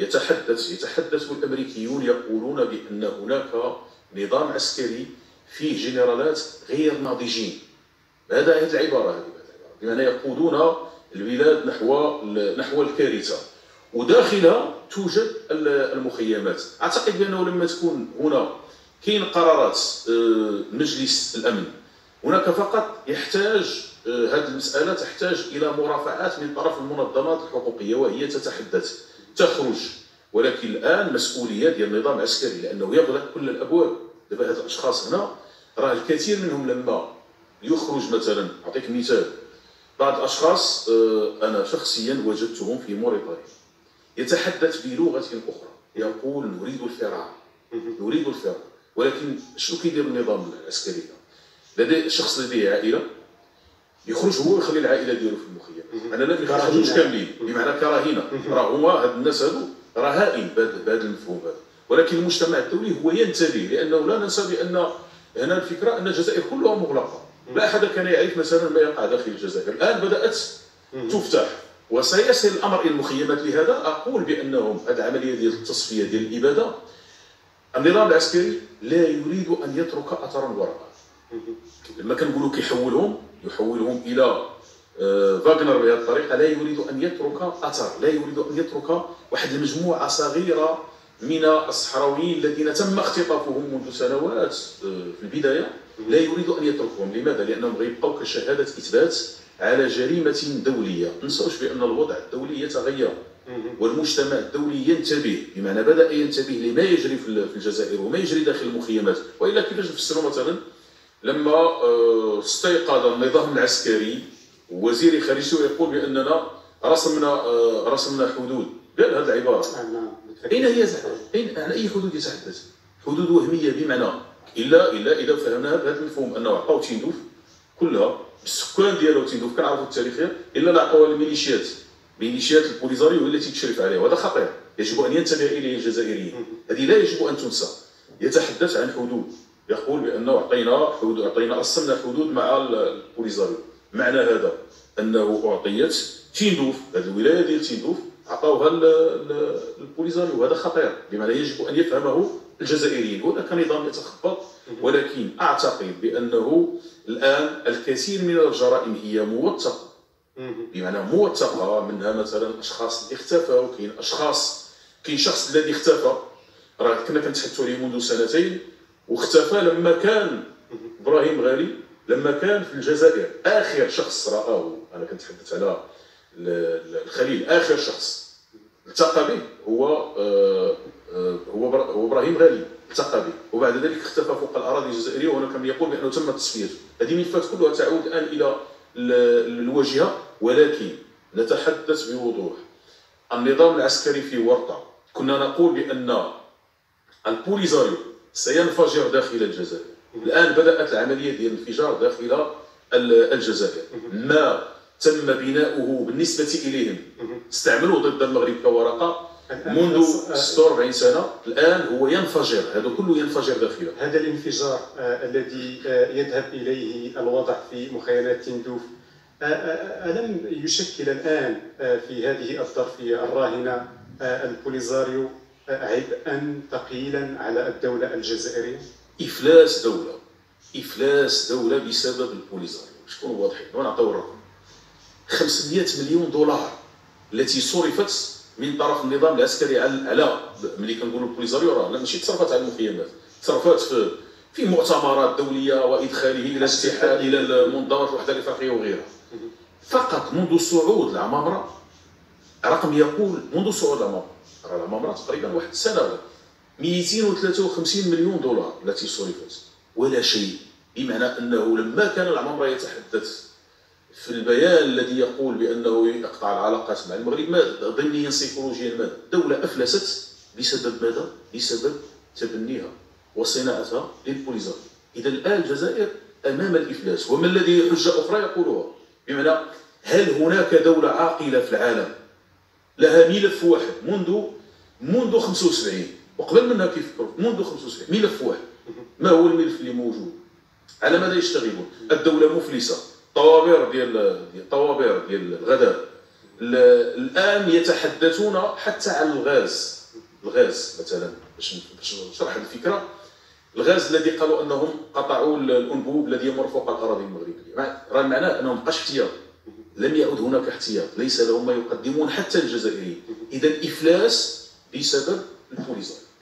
يتحدث الامريكيون يقولون بان هناك نظام عسكري فيه جنرالات غير ناضجين. هذه العباره بمعنى يقودون البلاد نحو الكارثه، وداخلها توجد المخيمات. اعتقد بانه لما تكون هنا كاين قرارات مجلس الامن، هناك فقط يحتاج هذه المساله تحتاج الى مرافعات من طرف المنظمات الحقوقيه، وهي تتحدث تخرج. ولكن الان مسؤوليه ديال النظام العسكري، لانه يغلق كل الابواب. دابا هاد الاشخاص هنا راه الكثير منهم لما يخرج مثلا، اعطيك مثال، بعض الاشخاص انا شخصيا وجدتهم في موريتانيا يتحدث بلغه اخرى، يقول نريد الفرار، نريد الفرار. ولكن شنو كيدير النظام العسكري؟ لديه الشخص لديه عائله، يخرج هو ويخلي العائله ديالو في المخيم. انا لا كيخرجوش كاملين، بمعنى كراهنه. راه هما هاد الناس هادو رهائن بهذا المفهوم هذا. ولكن المجتمع الدولي هو ينتبه، لانه لا ننسى بان هنا الفكره ان الجزائر كلها مغلقه، لا احد كان يعرف مثلا ما يقع داخل الجزائر. الان بدات تفتح وسيصل الامر الى المخيمات. لهذا اقول بانهم هذه العمليه ديال التصفيه ديال الاباده، النظام العسكري لا يريد ان يترك اثرا وراءه. لما كنقولوا يحولهم الى فاغنر بهذه الطريقه، لا يريد ان يترك اثر، لا يريد ان يترك واحد المجموعه صغيره من الصحراويين الذين تم اختطافهم منذ سنوات في البدايه، لا يريد ان يتركهم. لماذا؟ لانهم غيبقوا كشهاده اثبات على جريمه دوليه. ما ننساوش بان الوضع الدولي يتغير والمجتمع الدولي ينتبه، بمعنى بدا ينتبه لما يجري في الجزائر وما يجري داخل المخيمات. والا كيفاش نفسروا مثلا لما استيقظ النظام العسكري وزير خارجيته يقول باننا رسمنا حدود؟ قال هذه العباره. اين هي؟ اين على اي حدود يتحدث؟ حدود وهميه، بمعنى الا اذا فهمنا هذا المفهوم انه عطاو تيندوف كلها بالسكان ديالو. تيندوف كنعرفوا التاريخيه، الا لا عطاوها للميليشيات، ميليشيات البوليزاريو التي تشرف عليها، وهذا خطير يجب ان ينتبه اليه الجزائريين. هذه لا يجب ان تنسى. يتحدث عن حدود، يقول بانه اعطينا قسمنا حدود مع البوليزاريو. معنى هذا انه اعطيت تيندوف، هذه الولايه ديال تيندوف عطاوها البوليزاريو، وهذا خطير، بمعنى يجب ان يفهمه الجزائريين. هناك نظام يتخبط، ولكن اعتقد بانه الان الكثير من الجرائم هي موثقه، بمعنى موثقه، منها مثلا اشخاص اللي اختفوا. كاين شخص الذي اختفى، راه كنا كنتحدثوا عليه منذ سنتين، واختفى لما كان ابراهيم غالي لما كان في الجزائر. اخر شخص رآه، انا كنتحدث على الخليل، اخر شخص التقى به هو ابراهيم غالي، التقى به، وبعد ذلك اختفى فوق الاراضي الجزائريه، وهنا كان يقول بانه تم تصفيته. هذه ملفات كلها تعود الان الى الواجهه. ولكن نتحدث بوضوح، النظام العسكري في ورطه. كنا نقول بان البوليزاريو سينفجر داخل الجزائر، الان بدات العمليه ديال الانفجار داخل الجزائر. ما تم بناؤه بالنسبه اليهم استعملوه ضد المغرب كورقه منذ 46 سنه، الان هو ينفجر، هذا كله ينفجر داخله. هذا الانفجار الذي يذهب اليه الوضع في مخيمات تندوف، ألم يشكل الآن في هذه الظرفية الراهنة البوليزاريو عبئا ثقيلا على الدولة الجزائرية؟ إفلاس دولة بسبب البوليزاريو. شكون واضحين ونعطيو الرقم: 500 مليون دولار التي صرفت من طرف النظام العسكري على ملي كنقولوا البوليزاريو راه ماشي تصرفت على المخيمات، تصرفت في مؤتمرات دولية وإدخاله إلى الاتحاد، إلى المنظمات الوحدة الإفريقية وغيرها. فقط منذ صعود العمامرة، رقم يقول منذ صعود العمامرة تقريبا واحد السنة 253 مليون دولار التي صرفت ولا شيء. بمعنى انه لما كان العمامرة يتحدث في البيان الذي يقول بانه يقطع العلاقات مع المغرب، ماذا ضمنيا سيكولوجيا؟ ماذا؟ الدولة افلست بسبب ماذا؟ بسبب تبنيها وصناعتها للبوليزاريو. اذا الان الجزائر امام الافلاس. وما الذي حجه اخرى يقولها؟ بمعنى هل هناك دولة عاقلة في العالم لها ملف واحد منذ 75 وقبل منها كيفكروا منذ 75 ملف واحد؟ ما هو الملف اللي موجود؟ على ماذا يشتغلون؟ الدولة مفلسة، طوابير ديال الغذاء الان يتحدثون حتى عن الغاز مثلا، باش نشرح الفكره. الغاز الذي قالوا انهم قطعوا الانبوب الذي يمر فوق الاراضي المغربيه، راه معناه انه مابقاش احتياط، لم يعد هناك احتياط، ليس لهم ما يقدمون حتى الجزائريين. اذا افلاس بسبب البوليزار.